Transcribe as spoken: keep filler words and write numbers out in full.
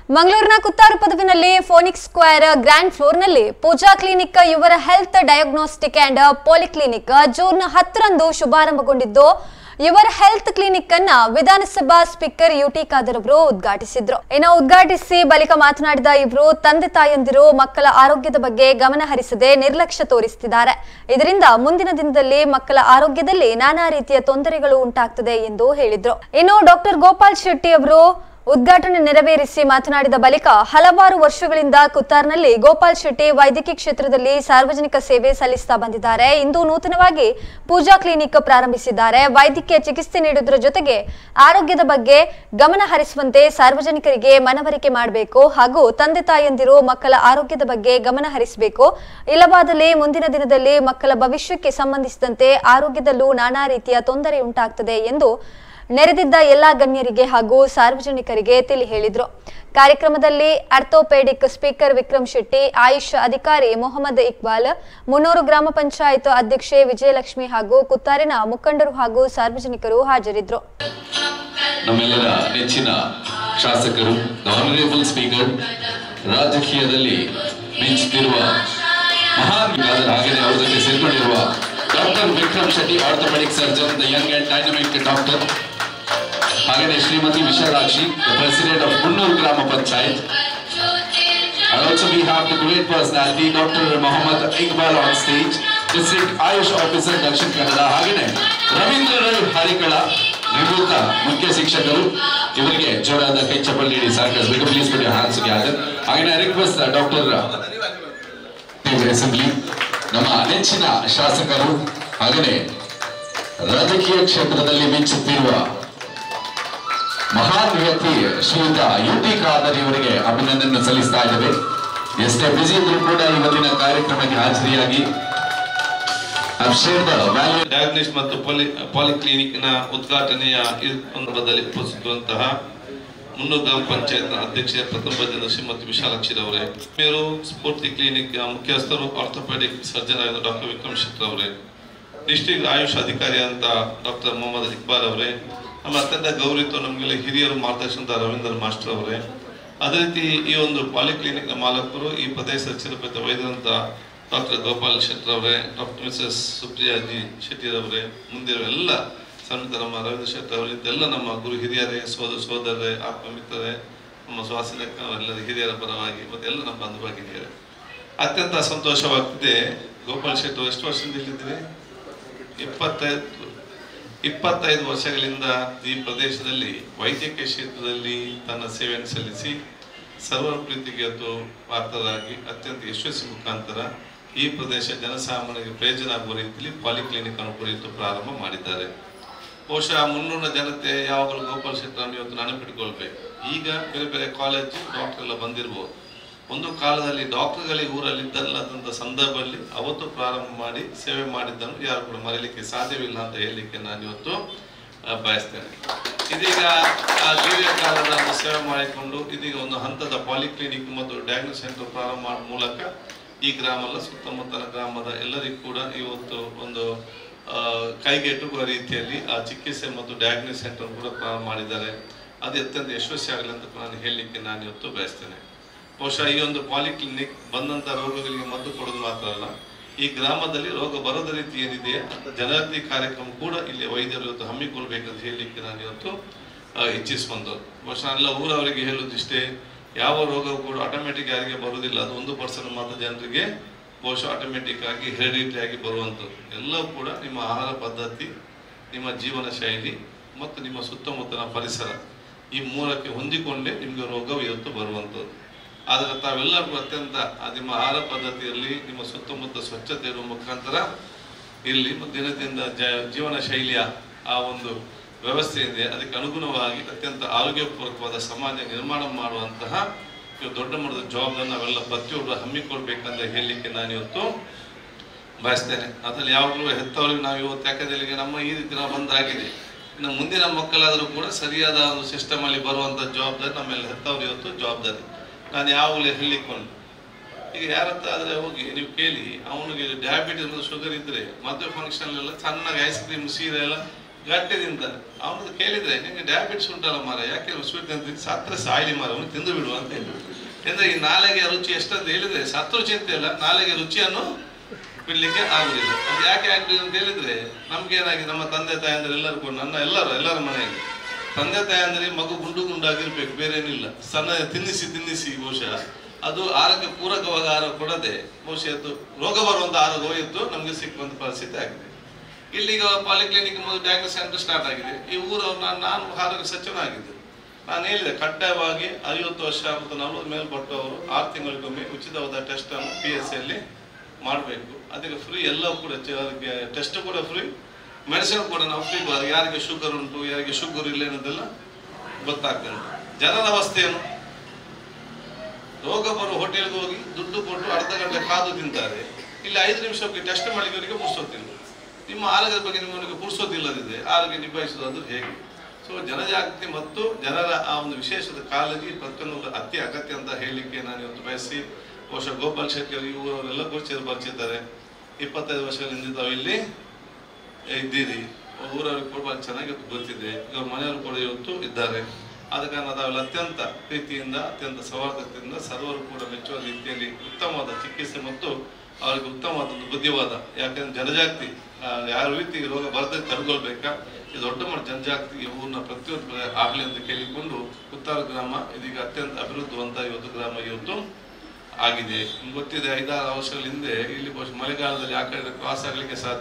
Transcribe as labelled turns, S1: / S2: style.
S1: ಮಂಗಳೂರಿನ ಕುತ್ತಾರು ಪದವಿನಲ್ಲಿ Phoenix square grand ಫ್ಲೋರ್ನಲ್ಲಿ Pooja clinic your health diagnostic and polyclinic June ಹತ್ತರಂದು ಶುಭಾರಂಭಗೊಂಡಿದ್ದು ಯುವರ ಹೆಲ್ತ್ ಕ್ಲಿನಿಕ್ ಅನ್ನು ವಿಧಾನಸಭಾ ಸ್ಪೀಕರ್ ಯುಟಿ ಖಾದರ್ ಅವರು ಉದ್ಘಾಟಿಸಿದ್ರು. ಇನ್ನು ಉದ್ಘಾಟಿಸಿ ಬಳಿಕ ಮಾತನಾಡಿದ ಇವರು ತಂದೆ ತಾಯಂದಿರು ಮಕ್ಕಳ ಆರೋಗ್ಯದ ಬಗ್ಗೆ ಗಮನ ಹರಿಸದೆ ನಿರ್ಲಕ್ಷ್ಯ ತೋರಿಸುತ್ತಿದ್ದಾರೆ. ಇದರಿಂದ ಮುಂದಿನ ದಿನದಲ್ಲಿ ಮಕ್ಕಳ ಆರೋಗ್ಯದಲ್ಲಿ ನಾನಾ ರೀತಿಯ ತೊಂದರೆಗಳು ಉಂಟಾಗ್ತದೆ ಎಂದು ಹೇಳಿದ್ರು. ಇನ್ನು ಡಾಕ್ಟರ್ ಗೋಪಾಲ್ ಶೆಟ್ಟಿ ಅವರು ಉದ್ಘಾಟನೆ ನೆರವೇರಿಸಿ ಮಾತನಾಡಿದ ಬಳಿಕ ಹಲವಾರು ವರ್ಷಗಳಿಂದ ಕುತ್ತಾರ್ನಲ್ಲಿ ಗೋಪಾಲ್ ಶೆಟ್ಟಿ ವೈದ್ಯಕೀಯ ಕ್ಷೇತ್ರದಲ್ಲಿ ಸಾರ್ವಜನಿಕ ಸೇವೆ ಸಲ್ಲಿಸುತ್ತಾ ಬಂದಿದ್ದಾರೆ. ಇಂದು ನೂತನವಾಗಿ ಪೂಜಾ ಕ್ಲಿನಿಕ್ ಪ್ರಾರಂಭಿಸಿದ್ದಾರೆ. ವೈದ್ಯಕೀಯ ಚಿಕಿತ್ಸೆ ನೀಡುವುದರ ಜೊತೆಗೆ ಆರೋಗ್ಯದ ಬಗ್ಗೆ ಗಮನ ಹರಿಸುವಂತೆ ಸಾರ್ವಜನಿಕರಿಗೆ ಮನವರಿಕೆ ಮಾಡಬೇಕು ಹಾಗೂ ತಂದೆ ತಾಯಂದಿರು ಮಕ್ಕಳ ಆರೋಗ್ಯದ ಬಗ್ಗೆ ಗಮನ ಹರಿಸಬೇಕು. ಇಲ್ಲವಾದಲ್ಲಿ ಮುಂದಿನ ದಿನದಲ್ಲಿ ಮಕ್ಕಳ ಭವಿಷ್ಯಕ್ಕೆ ಸಂಬಂಧಿಸಿದಂತೆ ಆರೋಗ್ಯದಲ್ಲೂ ನಾನಾ ರೀತಿಯ ತೊಂದರೆ ಉಂಟಾಗ್ತದೆ ಎಂದು ನೆರೆದಿದ್ದ ಎಲ್ಲಾ ಗಣ್ಯರಿಗೆ ಹಾಗೂ ಸಾರ್ವಜನಿಕರಿಗೆ ತಿಳಿ ಹೇಳಿದ್ರು. ಕಾರ್ಯಕ್ರಮದಲ್ಲಿ ಆರ್ಥೋಪೆಡಿಕ್ ಸ್ಪೀಕರ್ ವಿಕ್ರಮ್ ಶೆಟ್ಟಿ, ಆಯುಷ್ ಅಧಿಕಾರಿ ಮೊಹಮ್ಮದ್ ಇಕ್ಬಾಲ್, ಮುನ್ನೂರು ಗ್ರಾಮ ಪಂಚಾಯತ್ ಅಧ್ಯಕ್ಷೆ ವಿಜಯಲಕ್ಷ್ಮಿ ಹಾಗೂ ಕುತ್ತಾರಿನ ಮುಖಂಡರು ಹಾಗೂ ಸಾರ್ವಜನಿಕರು ಹಾಜರಿದ್ದರು.
S2: ನಮ್ಮೆಲ್ಲರ ನೆಚ್ಚಿನ ಶಾಸಕರು, ಆನರೇಬಲ್ ಸ್ಪೀಕರ್, ರಾಜಕೀಯದಲ್ಲಿ ಮಿಂಚುತ್ತಿರುವ ಮಹಾನ್ ವಿಗಾದರ ಹಾಗೆಯೇ ಅವರ ಜೊತೆ ಸೇರ್ಕೊಂಡಿರುವ doctor Vikram Shetty, orthopaedic surgeon, the young and dynamic doctor, ಹಾಗೆಯೇ Shrimati Vishalakshi, the president of Munnur Grama Panchayat. And also we have the great personality Doctor Mohammad Iqbal on stage, District Ayush Officer Dakshin Kannada. ಹಾಗೆಯೇ ರವೀಂದ್ರ ಹರಿಕಳ ನಿವೃತ್ತ ಮುಖ್ಯ ಶಿಕ್ಷಕರು. ಇವರಿಗೆ ಜೋರಾದ ಕೈ ಚಪ್ಪಲಿ ನೀಡಿ ಸಾಕಷ್ಟು. Please put your hands together. ಹಾಗೆಯೇ ರಿಕ್ವೆಸ್ಟ್ ಡಾಕ್ಟರ್ ಅಸೆಂಬ್ಲಿ, ನಮ್ಮ ನೆಚ್ಚಿನ ಶಾಸಕರು ಹಾಗೆಯೇ ರಾಜಕೀಯ ಕ್ಷೇತ್ರದಲ್ಲಿ ಮಿಂಚುತ್ತಿರುವ ಮಹಾನ್ ವ್ಯಕ್ತಿ ಶ್ರೀಯುತ ಯುಟಿ ಖಾದರ್ ಇವರಿಗೆ ಅಭಿನಂದನೆ ಸಲ್ಲಿಸ್ತಾ ಇದ್ದೇವೆ. ಎಷ್ಟೇ ಬಿಸಿ ಇದ್ರೂ ಕೂಡ ಇವತ್ತಿನ ಕಾರ್ಯಕ್ರಮಕ್ಕೆ ಹಾಜರಿಯಾಗಿ
S3: ಡಯಾಗ್ನೋಸ್ ಮತ್ತು ಪಾಲಿಕ್ಲಿನಿಕ್ ನ ಉದ್ಘಾಟನೆಯ ಸಂದರ್ಭದಲ್ಲಿ ಉಪಸ್ಥಿತರುವಂತಹ ಮುನ್ನೂರು ಗ್ರಾಮ ಪಂಚಾಯತ್ ಅಧ್ಯಕ್ಷೆ ಪ್ರಥಮ ಪಂಚಾಯತ್ ಶ್ರೀಮತಿ ವಿಶಾಲಾಕ್ಷಿ ಅವರೇ, ಮೇರು ಸ್ಫೂರ್ತಿ ಕ್ಲಿನಿಕ್ ಮುಖ್ಯಸ್ಥರು ಆರ್ಥೋಪೆಡಿಕ್ ಸರ್ಜನ್ ಆದ ಡಾಕ್ಟರ್ ವಿಕ್ರಮ್ ಶೆಟ್ಟಿ ಅವರೇ, ಡಿಸ್ಟ್ರಿಕ್ಟ್ ಆಯುಷ್ ಅಧಿಕಾರಿ ಅಂತ ಡಾಕ್ಟರ್ ಮೊಹಮ್ಮದ್ ಇಕ್ಬಾಲ್ ಅವರೇ, ನಮ್ಮ ಅತ್ಯಂತ ಗೌರವಿತ ನಮಗೆಲ್ಲ ಹಿರಿಯರು ಮಾರ್ಗದರ್ಶನದ ರವೀಂದ್ರ ಮಾಸ್ಟರ್ ಅವರೇ, ಅದೇ ರೀತಿ ಈ ಒಂದು ಪಾಲಿಕ್ಲಿನಿಕ್ನ ಮಾಲಕರು ಈ ಪ್ರದೇಶದ ಚಿರಪೇತ ವೈದ್ಯರಂತ ಡಾಕ್ಟರ್ ಗೋಪಾಲ್ ಶೆಟ್ಟಿ ಅವರೇ, doctor Mrs Supriya G Shetty ಅವರೇ, ಮುಂದಿರುವ ಎಲ್ಲ ಸಣ್ಣ ನಮ್ಮ ರವೀಂದ್ರ ಶೆಟ್ಟಿ ಅವರಿದ್ದೆಲ್ಲ ನಮ್ಮ ಗುರು ಹಿರಿಯರೇ, ಸೋದರ ಸೋದರರೇ, ಆತ್ಮಮಿತ್ರರೇ, ನಮ್ಮ ಸ್ವಾಸ್ಥ್ಯ ಎಲ್ಲರ ಹಿರಿಯರ ಪರವಾಗಿ ಮತ್ತು ಎಲ್ಲ ನಮ್ಮ ಬಂಧುವಾಗಿದ್ದಾರೆ. ಅತ್ಯಂತ ಸಂತೋಷವಾಗ್ತಿದೆ. ಗೋಪಾಲ್ ಶೆಟ್ಟಿ ಎಷ್ಟು ವರ್ಷದಿಂದ ಇಲ್ಲಿದ್ದೀವಿ? ಇಪ್ಪತ್ತೈದು ಇಪ್ಪತ್ತೈದು ವರ್ಷಗಳಿಂದ ಈ ಪ್ರದೇಶದಲ್ಲಿ ವೈದ್ಯಕೀಯ ಕ್ಷೇತ್ರದಲ್ಲಿ ತನ್ನ ಸೇವೆಯನ್ನು ಸಲ್ಲಿಸಿ ಸರ್ವರ ಪ್ರೀತಿಗೆ ಅದು ಪಾತ್ರರಾಗಿ ಅತ್ಯಂತ ಯಶಸ್ವಿ ಮುಖಾಂತರ ಈ ಪ್ರದೇಶ ಜನಸಾಮಾನ್ಯರಿಗೆ ಪ್ರಯೋಜನ ಆಗುವ ರೀತಿಯಲ್ಲಿ ಪಾಲಿಕ್ಲಿನಿಕ್ ಅನ್ನು ಕುರಿತು ಪ್ರಾರಂಭ ಮಾಡಿದ್ದಾರೆ. ಬಹುಶಃ ಮುನ್ನೂರಿನ ಜನತೆ ಯಾವಾಗಲೂ ಗೋಪಾಲ್ ಶೆಟ್ಟರನ್ನು ಇವತ್ತು ನೆನಪಿಟ್ಕೊಳ್ಬೇಕು. ಈಗ ಬೇರೆ ಬೇರೆ ಕಾಲೇಜು ಡಾಕ್ಟರ್ ಎಲ್ಲ ಬಂದಿರ್ಬೋದು. ಒಂದು ಕಾಲದಲ್ಲಿ ಡಾಕ್ಟರ್ಗಳಿಗೆ ಊರಲ್ಲಿ ಇದ್ದಲ್ಲದಂಥ ಸಂದರ್ಭದಲ್ಲಿ ಅವತ್ತು ಪ್ರಾರಂಭ ಮಾಡಿ ಸೇವೆ ಮಾಡಿದ್ದನ್ನು ಯಾರು ಕೂಡ ಮರೆಯಲಿಕ್ಕೆ ಸಾಧ್ಯವಿಲ್ಲ ಅಂತ ಹೇಳಲಿಕ್ಕೆ ನಾನು ಇವತ್ತು ಬಯಸ್ತೇನೆ. ಇದೀಗ ಆ ದೀರ್ಘಕಾಲದ ಸೇವೆ ಮಾಡಿಕೊಂಡು ಇದೀಗ ಒಂದು ಹಂತದ ಪಾಲಿಕ್ಲಿನಿಕ್ ಮತ್ತು ಡಯಾಗ್ನೋಸ್ ಸೆಂಟರ್ ಪ್ರಾರಂಭ ಮಾಡುವ ಮೂಲಕ ಈ ಗ್ರಾಮದ ಸುತ್ತಮುತ್ತಲ ಗ್ರಾಮದ ಎಲ್ಲರಿಗೂ ಕೂಡ ಇವತ್ತು ಒಂದು ಕೈಗೆಟುಕುವ ರೀತಿಯಲ್ಲಿ ಆ ಚಿಕಿತ್ಸೆ ಮತ್ತು ಡಯಾಗ್ನೋಸ್ ಸೆಂಟರ್ ಕೂಡ ಪ್ರಾರಂಭ ಮಾಡಿದ್ದಾರೆ. ಅದು ಅತ್ಯಂತ ಯಶಸ್ವಿ ಆಗಲಿ ಅಂತ ನಾನು ಹೇಳಲಿಕ್ಕೆ ನಾನು ಇವತ್ತು ಬಯಸ್ತೇನೆ. ಬಹುಶಃ ಈ ಒಂದು ಪಾಲಿಕ್ಲಿನಿಕ್ ಬಂದಂಥ ರೋಗಗಳಿಗೆ ಮದ್ದು ಕೊಡೋದು ಮಾತ್ರ ಅಲ್ಲ, ಈ ಗ್ರಾಮದಲ್ಲಿ ರೋಗ ಬರದ ರೀತಿ ಏನಿದೆ ಜನಜಾಗೃತಿ ಕಾರ್ಯಕ್ರಮ ಕೂಡ ಇಲ್ಲಿ ವೈದ್ಯರು ಇವತ್ತು ಹಮ್ಮಿಕೊಳ್ಬೇಕಂತ ಹೇಳಲಿಕ್ಕೆ ನಾನು ಇವತ್ತು ಇಚ್ಛಿಸುವಂಥದ್ದು. ಬಹುಶಃ ಎಲ್ಲ ಊರವರಿಗೆ ಹೇಳೋದಿಷ್ಟೇ, ಯಾವ ರೋಗವು ಕೂಡ ಆಟೋಮೆಟಿಕ್ ಯಾರಿಗೆ ಬರುವುದಿಲ್ಲ, ಅದು ಒಂದು ಪರ್ಸೆಂಟ್ ಮಾತ್ರ ಜನರಿಗೆ ಬಹುಶಃ ಆಟೋಮೆಟಿಕ್ ಆಗಿ ಹೆರಿಡಿಟಿ ಆಗಿ ಬರುವಂಥದ್ದು. ಎಲ್ಲವೂ ಕೂಡ ನಿಮ್ಮ ಆಹಾರ ಪದ್ಧತಿ, ನಿಮ್ಮ ಜೀವನ ಶೈಲಿ ಮತ್ತು ನಿಮ್ಮ ಸುತ್ತಮುತ್ತಲ ಪರಿಸರ ಈ ಮೂರಕ್ಕೆ ಹೊಂದಿಕೊಂಡೇ ನಿಮಗೆ ರೋಗವು ಇವತ್ತು ಬರುವಂಥದ್ದು. ಆದರೆ ತಾವೆಲ್ಲರಿಗೂ ಅತ್ಯಂತ ನಿಮ್ಮ ಆಹಾರ ಪದ್ಧತಿಯಲ್ಲಿ ನಿಮ್ಮ ಸುತ್ತಮುತ್ತ ಸ್ವಚ್ಛತೆ ಇರುವ ಮುಖಾಂತರ ಇಲ್ಲಿ ದಿನದಿಂದ ಜ ಜೀವನ ಶೈಲಿಯ ಆ ಒಂದು ವ್ಯವಸ್ಥೆ ಇದೆ, ಅದಕ್ಕೆ ಅನುಗುಣವಾಗಿ ಅತ್ಯಂತ ಆರೋಗ್ಯಪೂರ್ವಕವಾದ ಸಮಾಜ ನಿರ್ಮಾಣ ಮಾಡುವಂತಹ ಇವು ದೊಡ್ಡ ಮಟ್ಟದ ಜವಾಬ್ದಾರಿ ನಾವೆಲ್ಲ ಪ್ರತಿಯೊಬ್ಬರು ಹಮ್ಮಿಕೊಳ್ಬೇಕಂತ ಹೇಳಲಿಕ್ಕೆ ನಾನು ಇವತ್ತು ಬಯಸ್ತೇನೆ. ಅದರಲ್ಲಿ ಯಾವಾಗಲೂ ಹೆತ್ತವರಿಗೆ ನಾವು ಇವತ್ತು ಯಾಕಂದ್ರೆ ನಮ್ಮ ಈ ರೀತಿ ನಾವು ಬಂದಾಗಿದೆ, ಇನ್ನು ಮುಂದಿನ ಮಕ್ಕಳಾದರೂ ಕೂಡ ಸರಿಯಾದ ಒಂದು ಸಿಸ್ಟಮ್ ಅಲ್ಲಿ ಬರುವಂಥ ಜವಾಬ್ದಾರಿ ನಮ್ಮೆಲ್ಲ ಹೆತ್ತವ್ರು ಇವತ್ತು ಜವಾಬ್ದಾರಿ. ನಾನು ಯಾವಾಗಲೂ ಹೇಳಲಿಕ್ಕೊಂಡು ಈಗ ಯಾರತ್ತ ಆದರೆ ಹೋಗಿ ನೀವು ಕೇಳಿ, ಅವನಿಗೆ ಡಯಾಬಿಟಿಸ್ ಮತ್ತು ಶುಗರ್ ಇದ್ದರೆ ಮದುವೆ ಫಂಕ್ಷನ್ ಎಲ್ಲ ಚೆನ್ನಾಗಿ ಐಸ್ ಕ್ರೀಮ್ ಸೀರೆ ಎಲ್ಲ ಗಟ್ಟೆ ತಿಂತಾನೆ. ಅವನದು ಕೇಳಿದ್ರೆ ನಿಮಗೆ ಡಯಾಬಿಟಿಸ್ ಉಂಟಲ್ಲ ಮಾರ, ಯಾಕೆ ಸ್ವೀಟ್ ತಿಂತ ಸತ್ರ ಸಾಯಿಲಿ ಮಾರ, ಅವನು ತಿಂದು ಬಿಡುವ ಅಂತ ಹೇಳಿ. ಅಂದ್ರೆ ಈ ನಾಲೆಗೆ ರುಚಿ ಎಷ್ಟಂತ ಹೇಳಿದ್ರೆ ಸತ್ರು ಚಿಂತೆ ಇಲ್ಲ, ನಾಲೆಗೆ ರುಚಿಯನ್ನು ಬಿಡ್ಲಿಕ್ಕೆ ಆಗುದಿಲ್ಲ. ಅದು ಯಾಕೆ ಆಗ್ತದೆ ಅಂತ ಹೇಳಿದ್ರೆ ನಮ್ಗೆ ಏನಾಗಿದೆ, ನಮ್ಮ ತಂದೆ ತಾಯಿ ಅಂದ್ರೆ ಎಲ್ಲರೂ ಕೂಡ ನನ್ನ ಎಲ್ಲರೂ ಎಲ್ಲರ ಮನೆಯಲ್ಲಿ ತಂದೆ ತಾಯಿ ಅಂದ್ರೆ ಮಗು ಗುಂಡು ಗುಂಡಾಗಿರ್ಬೇಕು, ಬೇರೆ ಏನಿಲ್ಲ. ಸಣ್ಣ ತಿನ್ನಿಸಿ ತಿನ್ನಿಸಿ ಬಹುಶಃ ಅದು ಆರೋಗ್ಯ ಪೂರಕವಾದ ಆರೋಗ್ಯ ಕೊಡದೆ ಬಹುಶಃ ಅದು ರೋಗ ಬರುವಂತ ಆರೋಗ್ಯ ಇದ್ದು ನಮ್ಗೆ ಸಿಕ್ಕುವಂತ ಪರಿಸ್ಥಿತಿ ಆಗಿದೆ. ಇಲ್ಲಿಗ ಪಾಲಿಕ್ಲಿನಿಕ್ ಮೊದಲು ಡಯಾಗ್ನೋಸ್ ಸೆಂಟರ್ ಸ್ಟಾರ್ಟ್ ಆಗಿದೆ. ಈ ಊರವ್ರು ನಾನು ನಾನು ಆರೋಗ್ಯ ಸಚಿವ ಆಗಿದ್ದೆ. ನಾನು ಹೇಳಿದೆ ಕಡ್ಡಾಯವಾಗಿ ಐವತ್ತು ವರ್ಷ ಮತ್ತು ನಲವತ್ತು ಮೇಲ್ಪಟ್ಟವರು ಆರು ತಿಂಗಳಿಗೊಮ್ಮೆ ಉಚಿತವಾದ ಟೆಸ್ಟ್ ಅನ್ನು ಪಿ ಎಸ್ ಸಿಯಲ್ಲಿ ಮಾಡಬೇಕು. ಅದಕ್ಕೆ ಫ್ರೀ ಎಲ್ಲವೂ ಕೂಡ ಟೆಸ್ಟ್ ಕೂಡ ಫ್ರೀ, ಮೆಡಿಸಿನ್ ಕೂಡ ನಾವು ಫ್ರೀ. ಯಾರಿಗೆ ಶುಗರ್ ಉಂಟು, ಯಾರಿಗೆ ಶುಗರ್ ಇಲ್ಲ ಅನ್ನೋದೆಲ್ಲ ಗೊತ್ತಾಗ್ತದೆ. ಜನರ ಅವಸ್ಥೆಯನ್ನು ರೋಗ ಬರುವ ಹೋಟೆಲ್ಗೆ ಹೋಗಿ ದುಡ್ಡು ಕೊಟ್ಟು ಅರ್ಧ ಗಂಟೆ ಕಾದು ತಿಂತಾರೆ. ಇಲ್ಲಿ ಐದು ನಿಮಿಷಕ್ಕೆ ಟೆಸ್ಟ್ ಮಾಡಿದವರಿಗೆ ಪುರ್ಸೋತಿಲ್ಲ. ನಿಮ್ಮ ಆರೋಗ್ಯದ ಬಗ್ಗೆ ನಿಮ್ಮವರಿಗೆ ಪುರ್ಸೋತಿಲ್ಲದಿದೆ, ಆರೋಗ್ಯ ನಿಭಾಯಿಸುವುದು ಹೇಗೆ? ಸೊ ಜನಜಾಗೃತಿ ಮತ್ತು ಜನರ ಆ ಒಂದು ವಿಶೇಷದ ಕಾಳಜಿ ಪ್ರತಿಯೊಂದು ಅತಿ ಅಗತ್ಯ ಅಂತ ಹೇಳಲಿಕ್ಕೆ ನಾನು ಇವತ್ತು ಬಯಸಿ, ಬಹುಶಃ ಗೋಪಾಲ್ ಶೆಟ್ಟಿ ಅವರು ಇವರೆಲ್ಲ ಗುರುತಿಸಿ ಪರಿಚಿದ್ದಾರೆ. ಇಪ್ಪತ್ತೈದು ವರ್ಷಗಳಿಂದ ತಾವು ಇಲ್ಲಿ ಇದ್ದೀರಿ, ಊರವ್ರಿಗೆ ಕೂಡ ಚೆನ್ನಾಗಿ ಗೊತ್ತಿದೆ, ಇವ್ರ ಮನೆಯವರು ಕೂಡ ಇವತ್ತು ಇದ್ದಾರೆ. ಆದ ಕಾರಣ ತಾವೆಲ್ಲ ಅತ್ಯಂತ ಪ್ರೀತಿಯಿಂದ ಅತ್ಯಂತ ಸೌಹಾರ್ದತೆಯಿಂದ ಸರ್ವರು ಕೂಡ ಮೆಚ್ಚುವ ರೀತಿಯಲ್ಲಿ ಉತ್ತಮವಾದ ಚಿಕಿತ್ಸೆ ಮತ್ತು ಅವರಿಗೆ ಉತ್ತಮವಾದ ಬುದ್ಧಿವಾದ, ಯಾಕಂದ್ರೆ ಜನಜಾಗೃತಿ ಯಾವ ರೀತಿ ರೋಗ ಬರದೇ ತಡೆಗೊಳ್ಬೇಕಾ, ಇದು ದೊಡ್ಡ ಮಟ್ಟ ಜನಜಾಗೃತಿ ಊರಿನ ಪ್ರತಿಯೊಂದು ಆಗಲಿ ಅಂತ ಕೇಳಿಕೊಂಡು ಉತ್ತರ ಗ್ರಾಮ ಇದೀಗ ಅತ್ಯಂತ ಅಭಿವೃದ್ಧಿವಂತ ಇವತ್ತು ಗ್ರಾಮ ಇವತ್ತು ಆಗಿದೆ. ಗೊತ್ತಿದೆ, ಐದಾರು ವರ್ಷಗಳ ಹಿಂದೆ ಇಲ್ಲಿ ಮಳೆಗಾಲದಲ್ಲಿ ಆ ಕಡೆ ಕ್ರಾಸ್ ಆಗ್ಲಿಕ್ಕೆ ಸಾಧ್ಯ